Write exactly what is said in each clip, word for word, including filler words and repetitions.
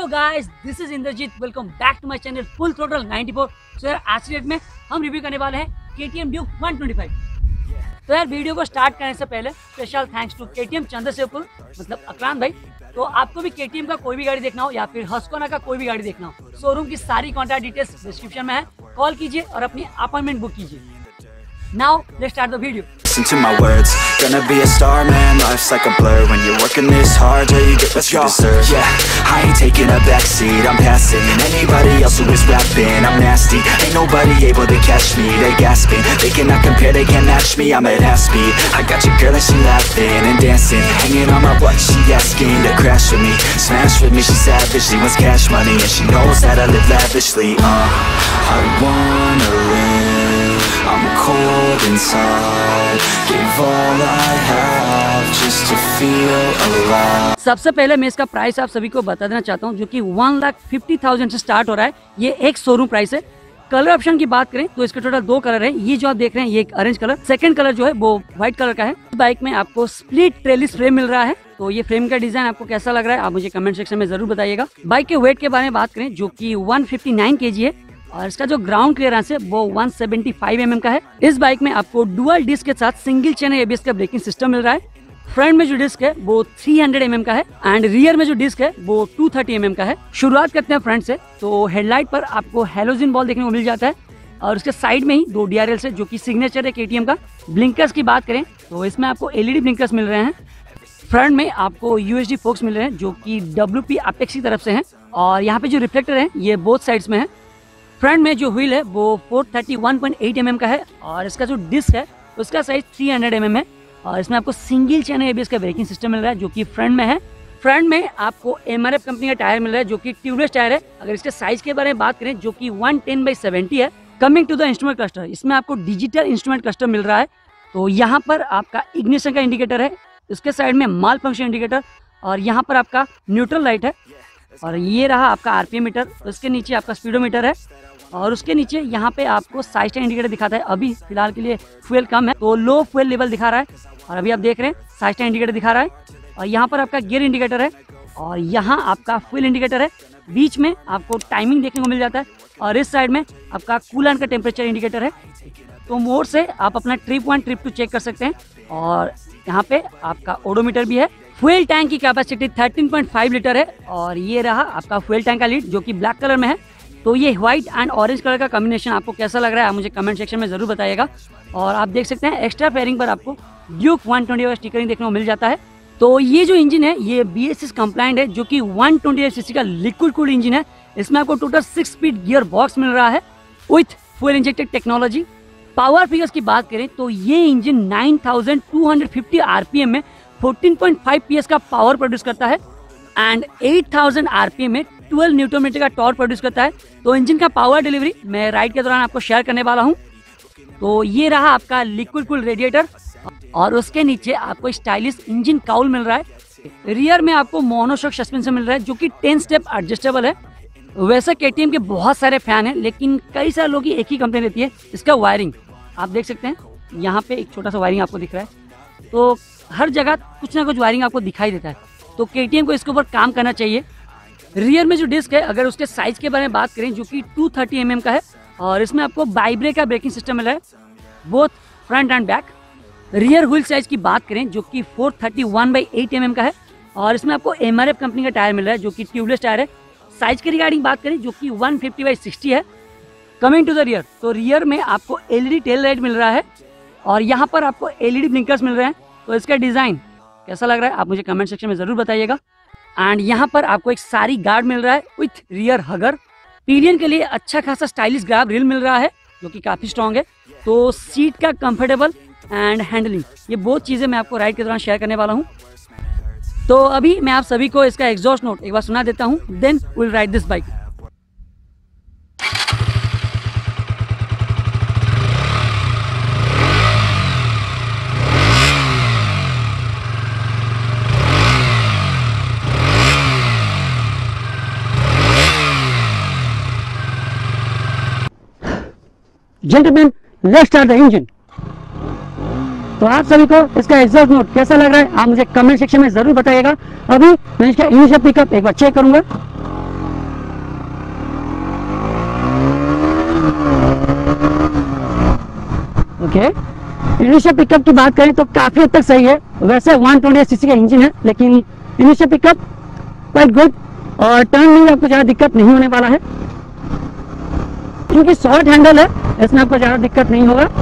Guys, this is Indrajeet. Welcome back to my channel full throttle ninety four. So यार आज की date में हम रिव्यू करने वाले हैं के T M Duke one twenty five. तो यार वीडियो को स्टार्ट करने से पहले स्पेशल थैंक्स टू के टी एम चंद्रशेखर, मतलब अक्रांत भाई। तो आपको भी के टी एम का कोई भी गाड़ी देखना हो या फिर हस्कोना का कोई भी गाड़ी देखना हो, शोरूम की सारी कॉन्टैक्ट डिटेल्स डिस्क्रिप्शन में है। कॉल कीजिए और अपनी अपॉइंटमेंट बुक कीजिए। Now let's start the video. Listen to my words, gonna be a star man, life's like a blur. When you're working this hard, yeah, you get what you deserve. Yeah, I ain't taking a backseat, I'm passing anybody else who is rapping. I'm nasty, ain't nobody able to catch me. They gasping, they cannot compare, they can't match me. I'm at half speed, I got your girl and she laughing and dancing, hanging on my butt, she asking to crash with me, smash with me. She savage, she wants cash money and she knows that I live lavishly. Uh, I wanna live, I'm cold inside, give all I have just to feel alive. सबसे पहले मैं इसका price आप सभी को बता देना चाहता हूँ, जो कि वन लाख फिफ्टी थाउजेंड से स्टार्ट हो रहा है। ये एक शोरूम प्राइस है। कलर ऑप्शन की बात करें तो इसके टोटल दो कलर है। ये जो आप देख रहे हैं ये एक ऑरेंज कलर, सेकंड कलर जो है वो व्हाइट कलर का है। बाइक में आपको स्प्लिट ट्रेलिस फ्रेम मिल रहा है। तो ये फ्रेम का डिजाइन आपको कैसा लग रहा है आप मुझे कमेंट सेक्शन में जरूर बताइएगा। बाइक के वेट के बारे में बात करें जो कि वन फिफ्टी नाइन केजी है और इसका जो ग्राउंड क्लियरेंस है वो one seventy five M M का है। इस बाइक में आपको डुअल डिस्क के साथ single channel A B S का ब्रेकिंग सिस्टम मिल रहा है। फ्रंट में जो डिस्क है वो थ्री हंड्रेड एम एम का है एंड रियर में जो डिस्क है वो टू थर्टी एम एम का है। शुरुआत करते हैं फ्रंट से। तो हेडलाइट पर आपको हैलोजन बॉल देखने को मिल जाता है और उसके साइड में ही दो डी आर एल से, जो कि सिग्नेचर है के टी एम का। ब्लिंकर्स की बात करें तो इसमें आपको एल ई डी ब्लिंकर्स मिल रहे हैं। फ्रंट में आपको यू एस डी फोक्स मिल रहे हैं जो कि डब्ल्यू पी अपेक्स की तरफ से हैं और यहाँ पे जो रिफ्लेक्टर है ये बोथ साइड्स में है। फ्रंट में जो व्हील है वो four thirty one point eight M M का है और इसका जो डिस्क है उसका size three hundred M M है और इसमें आपको single channel A B S का ब्रेकिंग सिस्टम मिल रहा है जो कि फ्रंट में है। फ्रंट में आपको एम आर एफ कंपनी का टायर मिल रहा है जो कि ट्यूबलेस टायर है। अगर इसके साइज के बारे में बात करें जो कि वन टेन बाई सेवेंटी है। Coming to the instrument cluster, इसमें आपको डिजिटल इंस्ट्रूमेंट क्लस्टर मिल रहा है। तो यहाँ पर आपका इग्निशन का इंडिकेटर है, इसके साइड में माल फंक्शन इंडिकेटर और यहाँ पर आपका न्यूट्रल लाइट है और ये रहा आपका आर पी एम मीटर। उसके नीचे आपका स्पीडोमीटर है और उसके नीचे यहाँ पे आपको साइड स्टैंड इंडिकेटर दिखाता है। अभी फिलहाल के लिए फ्यूल कम है तो लो फ्यूल लेवल दिखा रहा है और अभी आप देख रहे हैं साइड स्टैंड इंडिकेटर दिखा रहा है और यहाँ पर आपका गियर इंडिकेटर है और यहाँ आपका फ्यूल इंडिकेटर है। बीच में आपको टाइमिंग देखने को मिल जाता है और इस साइड में आपका कूलेंट का टेम्परेचर इंडिकेटर है। तो मोड से आप अपना trip one trip two check कर सकते हैं और यहाँ पे आपका ओडोमीटर भी है। फ्यूल टैंक की capacity thirteen point five litre है और ये रहा आपका फ्यूल टैंक का लीड जो कि ब्लैक कलर में है। तो ये व्हाइट एंड ऑरेंज कलर का कॉम्बिनेशन आपको कैसा लग रहा है आप मुझे कमेंट सेक्शन में जरूर बताइएगा। और आप देख सकते हैं एक्स्ट्रा फेयरिंग पर आपको ड्यूक वन ट्वेंटी का स्टिकरिंग देखने को मिल जाता है। तो ये जो इंजन है ये बी एस एस कंप्लाइंट है जो कि one twenty eight C C का लिक्विड कूल्ड इंजन है। इसमें आपको total six speed gear box मिल रहा है with fuel injected technology. Power figures की बात करें तो ये engine nine thousand two hundred fifty R P M में fourteen point five P S का पावर प्रोड्यूस करता है and eight thousand R P M में ट्वेल्व न्यूटन मीटर का टॉर्क प्रोड्यूस करता है। तो इंजन का पावर डिलीवरी मैं राइड के दौरान आपको शेयर करने वाला हूं। तो ये रहा आपका लिक्विड कूल्ड रेडिएटर और उसके नीचे आपको स्टाइलिश इंजन काउल मिल रहा है। रियर में आपको मोनोशॉक सस्पेंशन मिल रहा है जो कि टेन स्टेप एडजस्टेबल है। वैसे के टी एम के बहुत सारे फैन हैं लेकिन कई सारे लोगों की एक ही कंप्लेन रहती है, इसका वायरिंग। आप देख सकते हैं यहाँ पे एक छोटा सा वायरिंग आपको दिख रहा है। तो हर जगह कुछ ना कुछ वायरिंग आपको दिखाई देता है तो के टी एम को इसके ऊपर काम करना चाहिए। रियर में जो डिस्क है अगर उसके साइज के बारे में बात करें जो कि टू थर्टी एम एम का है और इसमें आपको बाइब्रेक का ब्रेकिंग सिस्टम मिल रहा है both front and back. Rear wheel size की बात करें जो कि four thirty one by eight M M का है और इसमें आपको एम आर एफ कंपनी का टायर मिल रहा है जो कि ट्यूबलेस टायर है। साइज के रिगार्डिंग बात करें जो कि वन फिफ्टी बाई सिक्सटी है। कमिंग टू द रियर, तो रियर में आपको L E D tail light मिल रहा है और यहाँ पर आपको एल ई डी ब्लिंकर्स मिल रहे हैं। तो इसका डिजाइन कैसा लग रहा है आप मुझे कमेंट सेक्शन में जरूर बताइएगा। एंड यहाँ पर आपको एक सारी गार्ड मिल रहा है विथ रियर हगर। पिलियन के लिए अच्छा खासा स्टाइलिश ग्रैब रिल मिल रहा है जो कि काफी स्ट्रॉन्ग है। तो सीट का कंफर्टेबल एंड हैंडलिंग ये बहुत चीजें मैं आपको राइड के दौरान शेयर करने वाला हूँ। तो अभी मैं आप सभी को इसका एग्जॉस्ट नोट एक बार सुना देता हूँ, then will ride this bike. Gentleman, let's start the engine. तो आप सभी को इसका एग्जॉस्ट नोट कैसा लग रहा है आप मुझे कमेंट सेक्शन में जरूर बताइएगा। अभी मैं इसका इनिशियल पिकअप एक बार चेक करूंगा। ओके, इनिशियल पिकअप की बात करें तो काफी हद तक सही है। वैसे वन ट्वेंटी सीसी का इंजन है, लेकिन इनिशियल पिकअप क्वाइट गुड, और टर्न में आपको ज्यादा दिक्कत नहीं होने वाला है क्योंकि शॉर्ट हैंडल है, इसमें आपको ज्यादा दिक्कत नहीं होगा।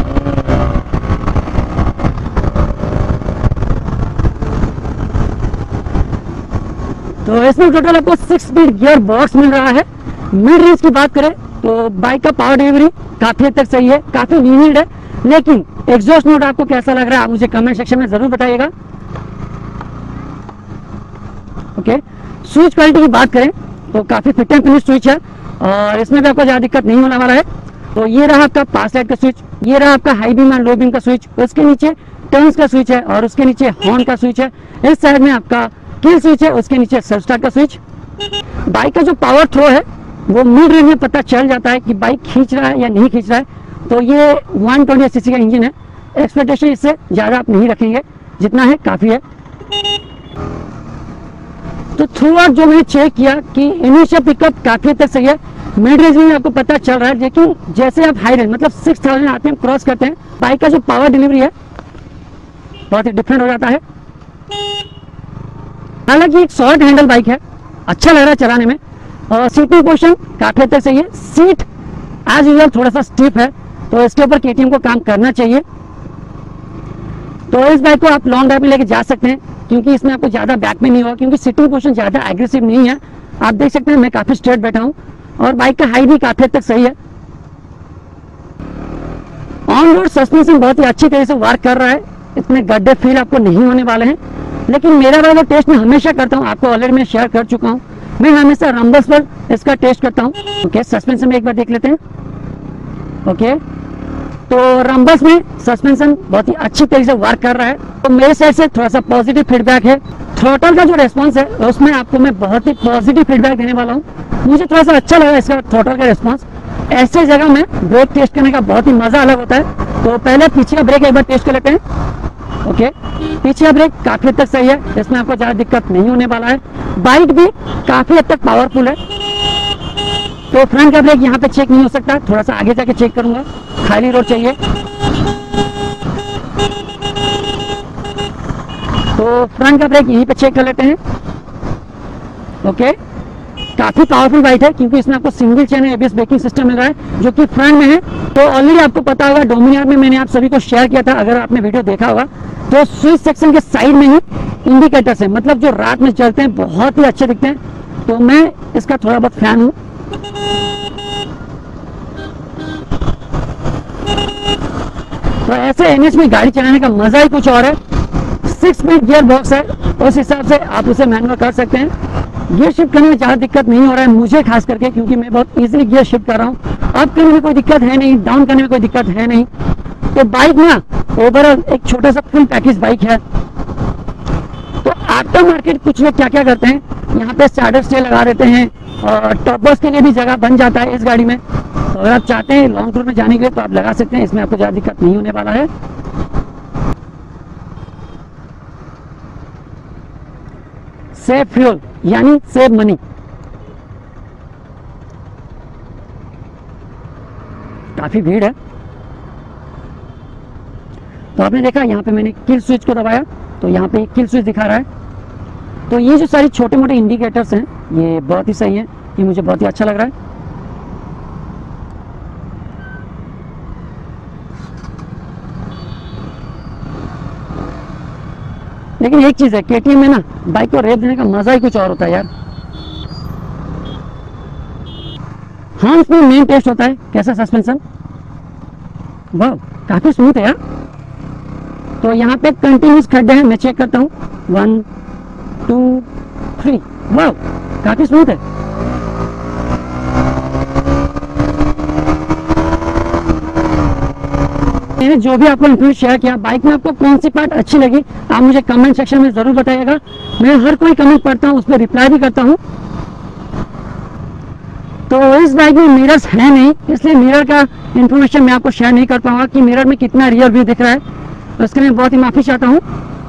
तो इसमें टोटल आपको सिक्स स्पीड गियर बॉक्स मिल रहा है। मिड रेंज की बात करें तो बाइक का पावर डिलीवरी काफी हद तक सही है, काफी लीनियड है, लेकिन एग्जॉस्ट नोट आपको कैसा लग रहा है आप मुझे कमेंट सेक्शन में जरूर बताइएगा। ओके, स्विच क्वालिटी की बात करें तो काफी फिट एंड फिनिश स्विच है और इसमें भी आपको ज्यादा दिक्कत नहीं होने वाला है। तो ये रहा आपका पास लाइट का स्विच, ये रहा आपका high beam and low beam का स्विच, उसके नीचे टर्न्स का स्विच है और उसके नीचे हॉर्न का स्विच है। इस साइड में आपका किल स्विच है, उसके नीचे सेल्फ स्टार्ट का स्विच। बाइक का जो पावर थ्रो है वो मिड रेंज में पता चल जाता है कि बाइक खींच रहा है या नहीं खींच रहा है। तो ये वन ट्वेंटी सीसी का इंजन है, एक्सपेक्टेशन इससे ज्यादा आप नहीं रखेंगे, जितना है काफी है। तो थ्रू आउट जो मैंने चेक किया कि इनिशियल पिकअप काफी हद तक सही है, मिड रेंज में आपको पता चल रहा है, लेकिन जैसे आप हाई रेंज मतलब सिक्स थाउजेंड आरपीएम क्रॉस करते हैं बाइक का जो पावर डिलीवरी है बहुत ही डिफरेंट हो जाता है। हालांकि एक शॉर्ट हैंडल बाइक है, अच्छा लग रहा है चलाने में, और सीटिंग पोजीशन काफी हद तक सही है। सीट एज यूजुअल थोड़ा सा स्टिफ है, तो इसके ऊपर केटीएम को काम करना चाहिए। तो इस बाइक को आप लॉन्ग ड्राइव में लेके जा सकते हैं क्योंकि इसमें आपको ज्यादा बैक में नहीं होगा, क्योंकि सीटिंग पोजीशन ज्यादा एग्रेसिव नहीं है। आप देख सकते हैं मैं काफी स्ट्रेट बैठा हूं और बाइक का हाइट भी काफी हद तक सही है। ऑन रोड सस्पेंशन बहुत ही अच्छी तरह से वर्क कर रहा है, इसमें गड्ढे फील आपको नहीं होने वाले हैं। लेकिन मेरा वाला टेस्ट मैं हमेशा करता हूँ, आपको ऑलरेडी मैं शेयर कर चुका हूँ, मैं हमेशा रंबल्स पर इसका टेस्ट करता हूँ। ओके, सस्पेंशन में एक बार देख लेते हैं। ओके, तो रंबल्स में सस्पेंशन बहुत ही अच्छी तरीके से वर्क कर रहा है, तो मेरे साइड से थोड़ा सा पॉजिटिव फीडबैक है। थ्रॉटल का जो रेस्पॉन्स है उसमें आपको मैं बहुत ही पॉजिटिव फीडबैक देने वाला हूँ, मुझे थोड़ा सा अच्छा लगा इसका थ्रॉटल का रेस्पॉन्स। ऐसे जगह में ब्रेक टेस्ट करने का बहुत ही मजा अलग होता है। तो पहले पीछे का ब्रेक एक बार टेस्ट कर लेते हैं। ओके, पीछे का ब्रेक काफी हद तक सही है, इसमें आपको ज्यादा दिक्कत नहीं होने वाला है। बाइक भी काफी हद तक पावरफुल है। तो फ्रंट का ब्रेक यहाँ पे चेक नहीं हो सकता, थोड़ा सा आगे जाके चेक करूंगा, खाली रोड चाहिए। तो फ्रंट का ब्रेक यहीं पे चेक कर लेते हैं। ओके, काफी पावरफुल बाइक है क्योंकि इसमें आपको single channel ABS braking system मिल रहा है जो कि फ्रंट में है। तो ऑलरेडी आपको पता होगा, डोमिनियर में मैंने आप सभी को शेयर किया था, अगर आपने वीडियो देखा होगा तो स्विच सेक्शन के साइड में ही इंडिकेटर्स है, मतलब जो रात में चलते हैं बहुत ही अच्छे दिखते हैं। तो मैं इसका थोड़ा बहुत फैन हूँ। तो ऐसे एनएच में गाड़ी चलाने का मजा ही कुछ और है। सिक्स स्पीड गियर बॉक्स है, उस हिसाब से आप उसे मैनुअल कर सकते हैं। गियर शिफ्ट करने में ज्यादा दिक्कत नहीं हो रहा है मुझे खास करके, क्योंकि मैं बहुत इजीली गियर शिफ्ट कर रहा हूँ। अप करने में कोई दिक्कत है नहीं, डाउन करने में कोई दिक्कत है नहीं। तो बाइक ना ओवरऑल एक छोटा सा फुल पैकेज बाइक है। तो आफ्टर मार्केट कुछ लोग क्या क्या करते हैं, यहाँ पे स्टार्टर स्टे लगा देते हैं और टॉप बॉक्स के लिए भी जगह बन जाता है इस गाड़ी में। तो अगर आप चाहते हैं लॉन्ग टूर में जाने के लिए तो आप लगा सकते हैं, इसमें आपको ज्यादा दिक्कत नहीं होने वाला है। सेव फ्यूल यानी सेव मनी, काफी भीड़ है। तो आपने देखा यहाँ पे मैंने किल स्विच को दबाया तो यहाँ पे किल स्विच दिखा रहा है। तो ये जो सारी छोटे मोटे इंडिकेटर्स हैं ये बहुत ही सही है, ये मुझे बहुत ही अच्छा लग रहा है। लेकिन एक चीज है, केटीएम में ना बाइक को रेप देने का मजा ही कुछ और होता है यार। हाँ, इसमें मेन टेस्ट होता है कैसा सस्पेंशन, वाह काफी स्मूथ है यार। तो यहाँ पे कंटिन्यूस खड्डे हैं, मैं चेक करता हूँ, वन टू थ्री, वाह काफी स्मूथ है। मैंने जो भी आपको इन्फॉर्मेशन शेयर किया, बाइक में आपको कौन सी पार्ट अच्छी लगी आप मुझे कमेंट सेक्शन में जरूर बताइएगा। मैं हर कोई कमेंट पढ़ता हूँ, उस पर रिप्लाई भी करता हूँ। तो इस बाइक में मिरर्स है नहीं, इसलिए मिरर का इन्फॉर्मेशन मैं आपको शेयर नहीं कर पाऊंगा कि मिरर में कितना रियर व्यू दिख रहा है, तो उसके लिए बहुत ही माफी चाहता हूँ।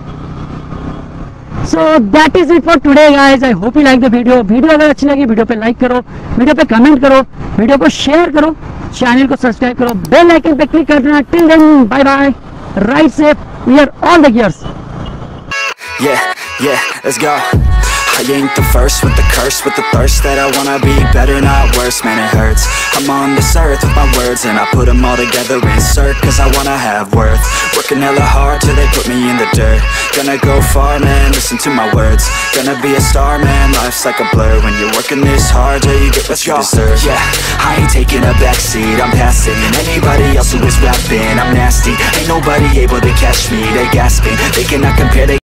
So that is it for today guys, I hope you like the video. Video अगर अच्छी लगी वीडियो पे लाइक करो, वीडियो पे कमेंट करो, वीडियो को शेयर करो। चैनल को सब्सक्राइब करो, बेल आइकन पे क्लिक कर देना। Till then bye bye, ride safe, we are all the gears. Yeah, yeah, let's go. I ain't the first with the curse, with the thirst that I wanna be better, not worse, man it hurts. I'm on this earth with my words and I put them all together, insert, cause I wanna have worth. Working hella hard till they put me in the dirt. Gonna go far, man, listen to my words. Gonna be a star, man, life's like a blur. When you're working this hard, yeah, you get what you deserve. Yeah, I ain't taking a backseat, I'm passing anybody else who is rapping. I'm nasty, ain't nobody able to catch me. They gasping, they cannot compare, they